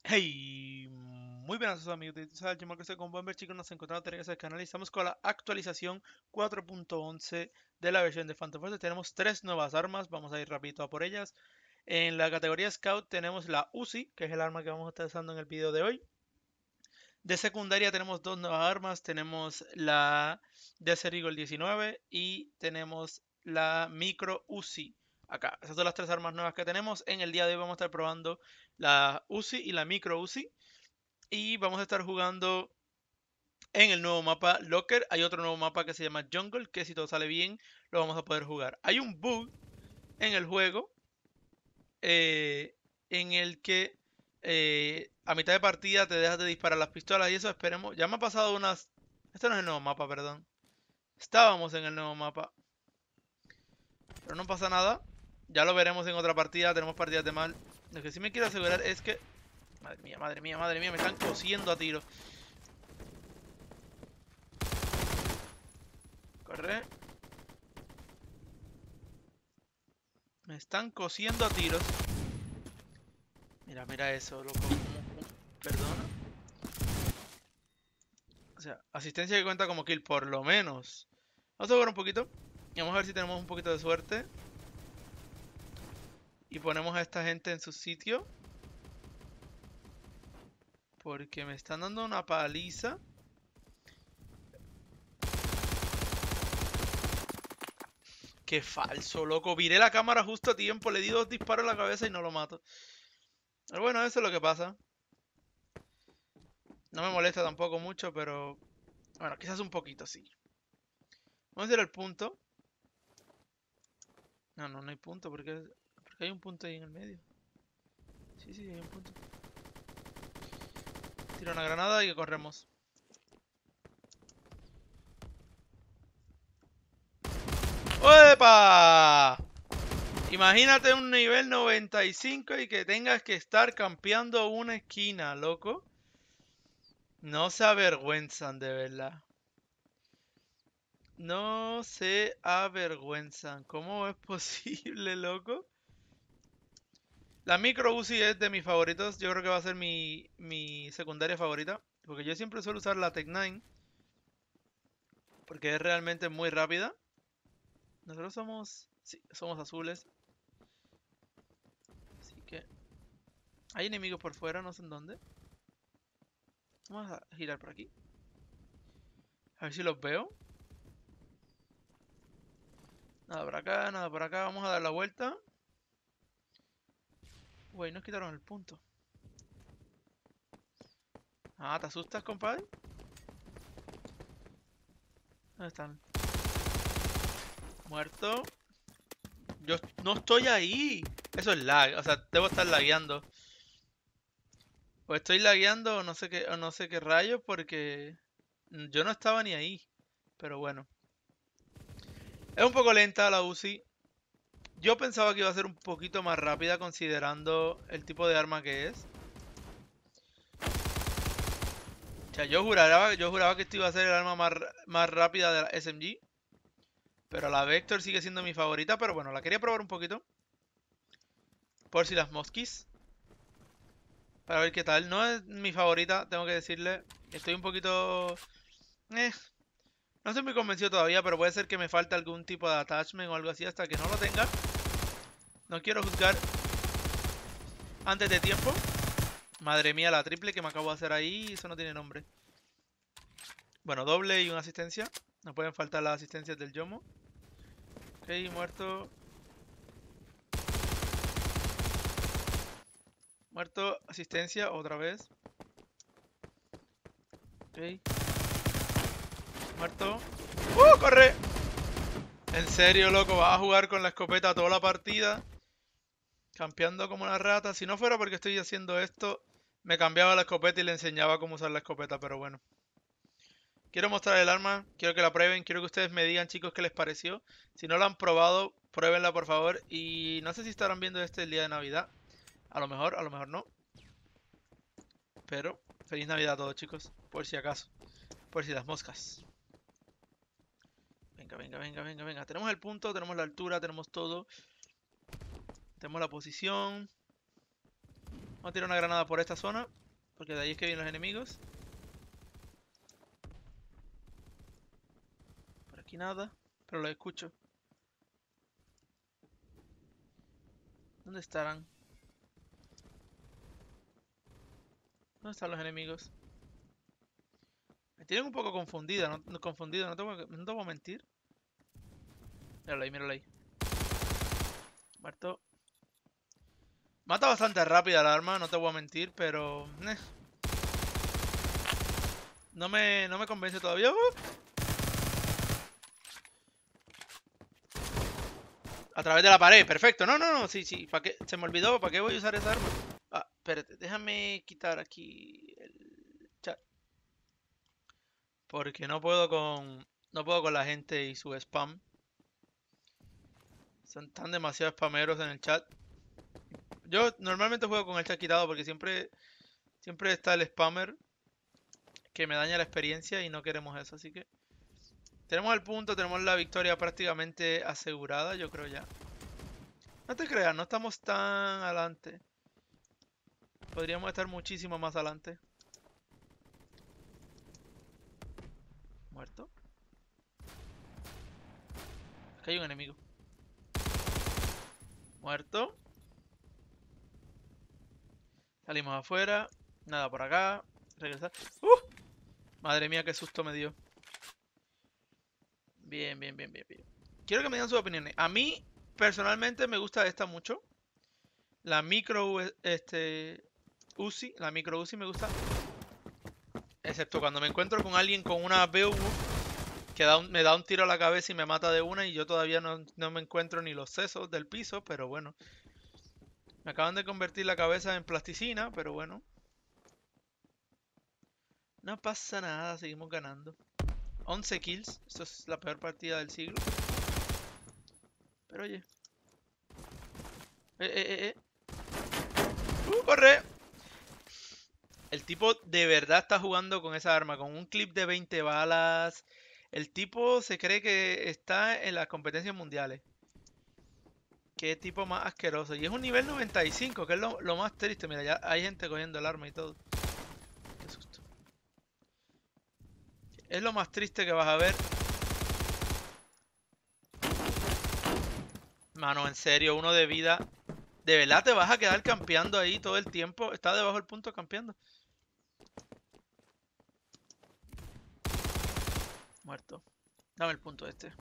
Hey, muy buenas amigos de Salchimo que se con Bomber, chicos, nos encontramos en el canal y estamos con la actualización 4.11 de la versión de Phantom Force. Tenemos tres nuevas armas, vamos a ir rapidito a por ellas. En la categoría Scout tenemos la Uzi, que es el arma que vamos a estar usando en el video de hoy. De secundaria tenemos dos nuevas armas, tenemos la Desert Eagle 19 y tenemos la Micro Uzi. Acá, esas son las tres armas nuevas que tenemos. En el día de hoy vamos a estar probando la Uzi y la Micro Uzi. Y vamos a estar jugando en el nuevo mapa Locker. Hay otro nuevo mapa que se llama Jungle, que si todo sale bien, lo vamos a poder jugar. Hay un bug en el juego en el que a mitad de partida te dejas de disparar las pistolas y eso esperemos. Ya me ha pasado unas... Este no es el nuevo mapa, perdón. Estábamos en el nuevo mapa. Pero no pasa nada. Ya lo veremos en otra partida. Tenemos partidas de mal. Lo que sí me quiero asegurar es que... Madre mía, madre mía, madre mía. Me están cosiendo a tiro. Corre. Me están cosiendo a tiros. Mira, mira eso, loco. Perdona. O sea, asistencia que cuenta como kill, por lo menos. Vamos a jugar un poquito. Y vamos a ver si tenemos un poquito de suerte. Y ponemos a esta gente en su sitio. Porque me están dando una paliza. Qué falso, loco. Viré la cámara justo a tiempo. Le di dos disparos en la cabeza y no lo mato. Pero bueno, eso es lo que pasa. No me molesta tampoco mucho, pero... Bueno, quizás un poquito, sí. Vamos a ir al punto. No, no, no hay punto. Porque hay un punto ahí en el medio. Sí, sí, hay un punto. Tira una granada y corremos. ¡Opa! Imagínate un nivel 95 y que tengas que estar campeando una esquina, loco. No se avergüenzan, de verdad. No se avergüenzan. ¿Cómo es posible, loco? La Micro Uzi es de mis favoritos. Yo creo que va a ser mi secundaria favorita. Porque yo siempre suelo usar la Tech 9. Porque es realmente muy rápida. Nosotros somos... Sí, somos azules. Así que... Hay enemigos por fuera, no sé en dónde. Vamos a girar por aquí. A ver si los veo. Nada por acá, nada por acá. Vamos a dar la vuelta. Güey, nos quitaron el punto. Ah, ¿te asustas, compadre? ¿Dónde están? Muerto. Yo no estoy ahí. Eso es lag. O sea, debo estar lagueando. O estoy lagueando o no sé qué rayos porque yo no estaba ni ahí. Pero bueno. Es un poco lenta la UCI. Yo pensaba que iba a ser un poquito más rápida considerando el tipo de arma que es. O sea, yo juraba que esto iba a ser el arma más rápida de la SMG. Pero la Vector sigue siendo mi favorita. Pero bueno, la quería probar un poquito. Por si las mosquis. Para ver qué tal. No es mi favorita, tengo que decirle. Estoy un poquito... Eh, no estoy muy convencido todavía, pero puede ser que me falte algún tipo de attachment o algo así hasta que no lo tenga. No quiero juzgar antes de tiempo. Madre mía, la triple que me acabo de hacer ahí, eso no tiene nombre. Bueno, doble y una asistencia. No pueden faltar las asistencias del Yomo. Ok, muerto. Muerto, asistencia, otra vez. Ok. Muerto. ¡Corre! En serio, loco, vas a jugar con la escopeta toda la partida. Campeando como una rata. Si no fuera porque estoy haciendo esto, me cambiaba la escopeta y le enseñaba cómo usar la escopeta, pero bueno. Quiero mostrar el arma, quiero que la prueben, quiero que ustedes me digan, chicos, qué les pareció. Si no la han probado, pruébenla por favor. Y no sé si estarán viendo este el día de Navidad. A lo mejor no. Pero feliz Navidad a todos, chicos. Por si acaso. Por si las moscas. Venga, venga, venga, venga, venga. Tenemos el punto, tenemos la altura, tenemos todo. Tenemos la posición. Vamos a tirar una granada por esta zona, porque de ahí es que vienen los enemigos. Por aquí nada, pero los escucho. ¿Dónde estarán? ¿Dónde están los enemigos? Me tienen un poco confundida, confundido, no te voy a mentir. Míralo ahí, míralo ahí. Muerto. Mata bastante rápida el arma, no te voy a mentir, pero... No me convence todavía. A través de la pared, perfecto. No, sí. ¿Para qué? Se me olvidó, ¿para qué voy a usar esa arma? Ah, espérate, déjame quitar aquí el chat. Porque no puedo con la gente y su spam. Son tan demasiado spameros en el chat. Yo normalmente juego con el chat quitado porque siempre está el spammer que me daña la experiencia y no queremos eso, así que tenemos el punto, tenemos la victoria prácticamente asegurada, yo creo ya. No te creas, no estamos tan adelante. Podríamos estar muchísimo más adelante. Muerto. Acá hay un enemigo. Muerto. Salimos afuera. Nada por acá. Regresar. Madre mía, qué susto me dio. Bien. Quiero que me digan sus opiniones. A mí, personalmente, me gusta esta mucho. La micro, Uzi. La micro Uzi me gusta. Excepto cuando me encuentro con alguien con una BU que me da un tiro a la cabeza y me mata de una y yo todavía no me encuentro ni los sesos del piso, pero bueno. Me acaban de convertir la cabeza en plasticina, pero bueno. No pasa nada, seguimos ganando. 11 kills, esto es la peor partida del siglo. Pero oye. ¡Corre! El tipo de verdad está jugando con esa arma, con un clip de 20 balas. El tipo se cree que está en las competencias mundiales. Qué tipo más asqueroso. Y es un nivel 95, que es lo más triste. Mira, ya hay gente cogiendo el arma y todo. Qué susto. Es lo más triste que vas a ver. Mano, en serio, uno de vida. ¿De verdad te vas a quedar campeando ahí todo el tiempo? Está debajo del punto campeando. Muerto. Dame el punto este.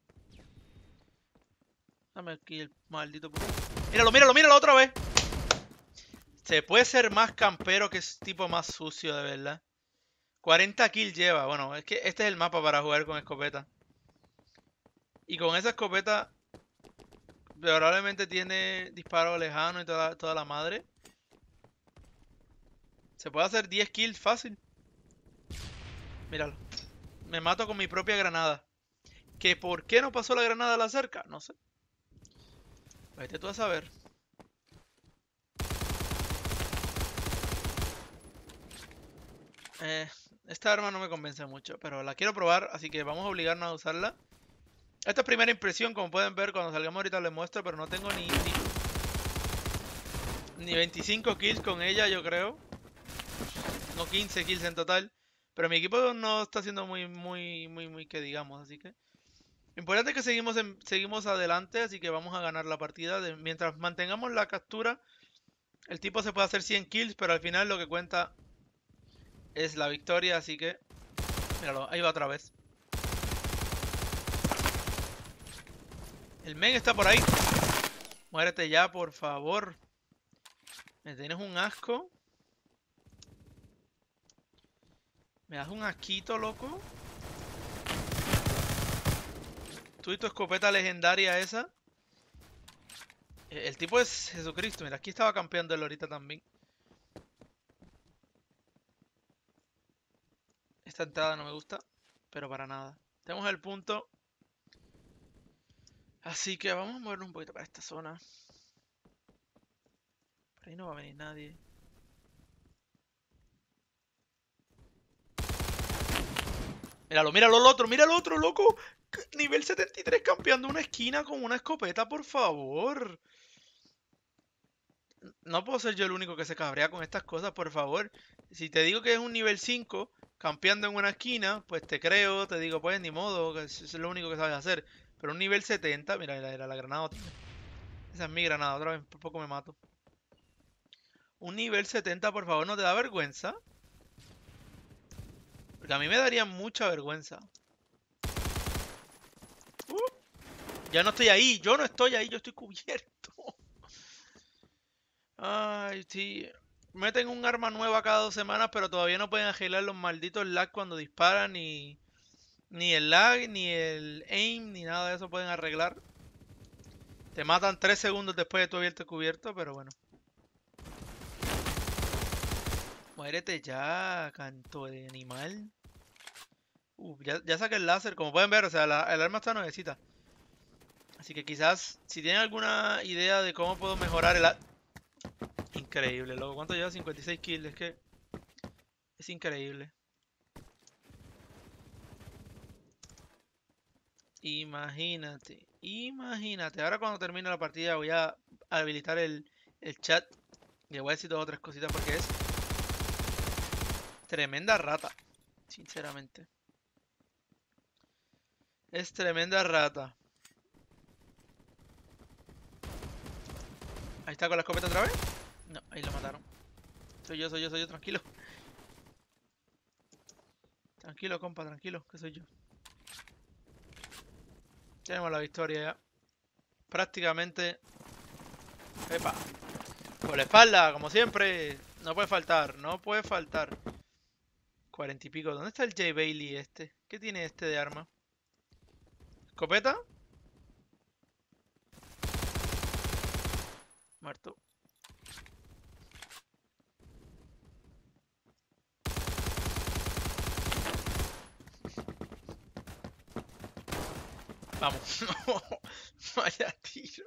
Dame aquí el maldito punto. Míralo otra vez. Se puede ser más campero que es tipo más sucio, de verdad. 40 kills lleva. Bueno, es que este es el mapa para jugar con escopeta. Y con esa escopeta probablemente tiene disparo lejano y toda la madre. Se puede hacer 10 kills fácil. Míralo. Me mato con mi propia granada. ¿Que por qué no pasó la granada a la cerca? No sé. Vete tú a saber. Esta arma no me convence mucho, pero la quiero probar, así que vamos a obligarnos a usarla. Esta es primera impresión, como pueden ver, cuando salgamos ahorita les muestro, pero no tengo ni 25 kills con ella, yo creo. No 15 kills en total. Pero mi equipo no está haciendo muy que digamos, así que... Importante es que seguimos adelante, así que vamos a ganar la partida. Mientras mantengamos la captura, el tipo se puede hacer 100 kills, pero al final lo que cuenta es la victoria, así que... Míralo, ahí va otra vez. El men está por ahí. Muérete ya, por favor. Me tienes un asco. Me das un asquito, loco. Tú y tu escopeta legendaria esa. El tipo es Jesucristo. Mira, aquí estaba campeando él ahorita también. Esta entrada no me gusta, pero para nada. Tenemos el punto. Así que vamos a movernos un poquito para esta zona. Por ahí no va a venir nadie. Míralo el otro, loco. Nivel 73 campeando una esquina con una escopeta, por favor. No puedo ser yo el único que se cabrea con estas cosas, por favor. Si te digo que es un nivel 5, campeando en una esquina, pues te creo, te digo, pues ni modo, que es lo único que sabes hacer. Pero un nivel 70, mira, era la granada otra vez. Esa es mi granada, otra vez, por poco me mato. Un nivel 70, por favor, ¿no te da vergüenza? Porque a mí me daría mucha vergüenza. Ya no estoy ahí, yo no estoy ahí, yo estoy cubierto. Ay, sí. Meten un arma nueva cada 2 semanas, pero todavía no pueden arreglar los malditos lag cuando disparan, ni el lag, ni el aim, ni nada de eso pueden arreglar. Te matan 3 segundos después de tu abierto cubierto, pero bueno. Muérete ya, canto de animal. Ya saqué el láser, como pueden ver, o sea, el arma está nuevecita. Así que quizás, si tienen alguna idea de cómo puedo mejorar el... Increíble, loco. ¿Cuánto lleva? 56 kills, es que... Es increíble. Imagínate, imagínate. Ahora cuando termine la partida voy a habilitar el chat. Y voy a decir 2 o 3 cositas porque es tremenda rata. Sinceramente. Es tremenda rata. Ahí está con la escopeta otra vez. No, ahí lo mataron. Soy yo, tranquilo. Tranquilo, compa, tranquilo, que soy yo. Tenemos la victoria ya. Prácticamente. Epa. Por la espalda, como siempre. No puede faltar, no puede faltar. 40 y pico. ¿Dónde está el J Bailey este? ¿Qué tiene este de arma? ¿Escopeta? Muerto. Vamos. Vaya tiro.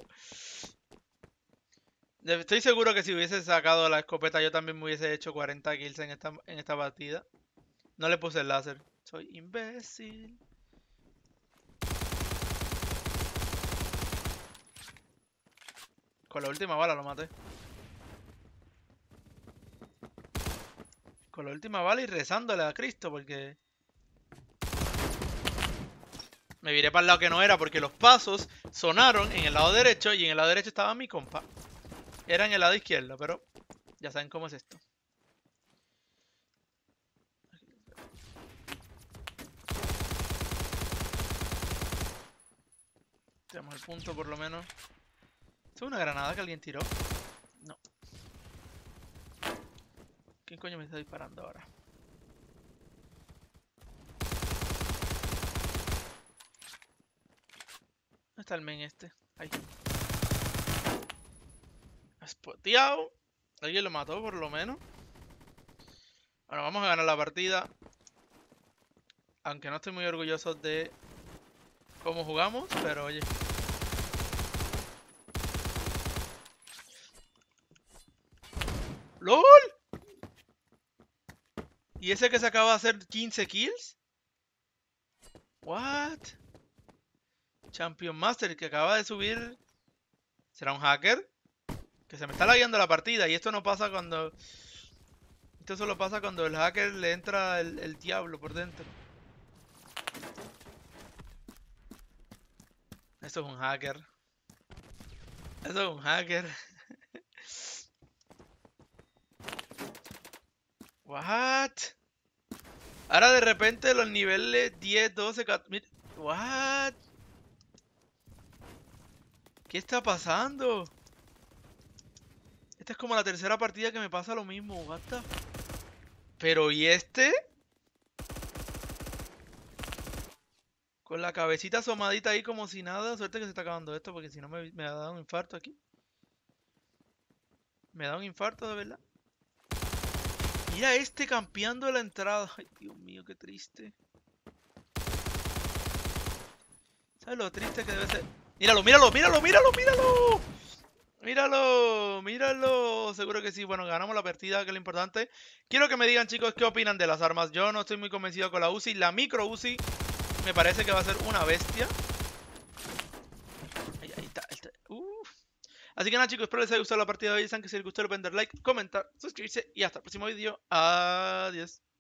Estoy seguro que si hubiese sacado la escopeta yo también me hubiese hecho 40 kills en esta partida. No le puse el láser. Soy imbécil. Con la última bala lo maté. Con la última bala y rezándole a Cristo porque... Me viré para el lado que no era porque los pasos sonaron en el lado derecho y en el lado derecho estaba mi compa. Era en el lado izquierdo, pero ya saben cómo es esto. Tenemos el punto por lo menos. ¿Es una granada que alguien tiró? No. ¿Quién coño me está disparando ahora? ¿Dónde está el main este? Ahí. Spoteado. Alguien lo mató por lo menos. Bueno, vamos a ganar la partida. Aunque no estoy muy orgulloso de cómo jugamos, pero oye. ¡LOL! ¿Y ese que se acaba de hacer 15 kills? ¿What? Champion Master que acaba de subir. ¿Será un hacker? Que se me está lagueando la partida. Y esto no pasa cuando... Esto solo pasa cuando el hacker le entra el diablo por dentro. Eso es un hacker. Eso es un hacker. What? Ahora de repente los niveles 10, 12, 14... What? ¿Qué está pasando? Esta es como la tercera partida que me pasa lo mismo. What the... Pero ¿y este? Con la cabecita asomadita ahí como si nada. Suerte que se está acabando esto porque si no me ha dado un infarto aquí. Me da un infarto de verdad. Mira este campeando la entrada. Ay, Dios mío, qué triste. ¿Sabes lo triste que debe ser? Míralo, míralo, míralo, míralo, míralo. Míralo, míralo. Seguro que sí. Bueno, ganamos la partida, que es lo importante. Quiero que me digan, chicos, qué opinan de las armas. Yo no estoy muy convencido con la Uzi. La micro Uzi me parece que va a ser una bestia. Ahí está. Así que nada chicos, espero les haya gustado la partida de hoy. Saben que si les gustó, le pueden dar like, comentar, suscribirse y hasta el próximo vídeo. Adiós.